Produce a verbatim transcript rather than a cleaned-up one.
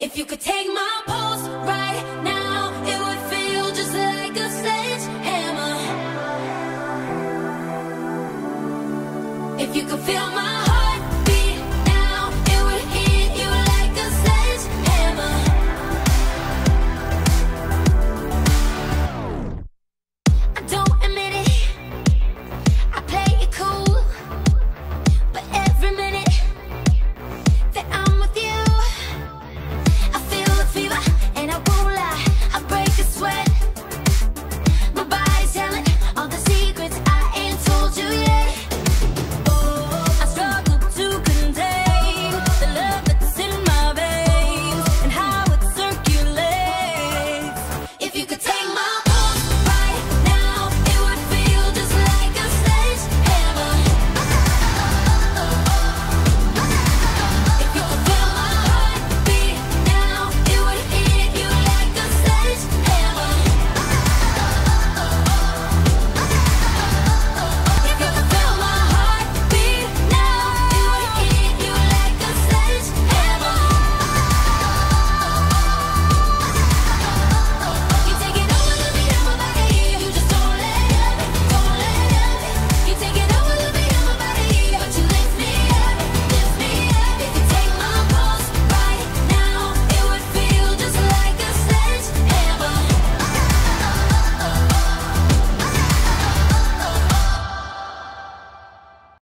If you could take my pulse right now, it would feel just like a sledgehammer. If you could feel my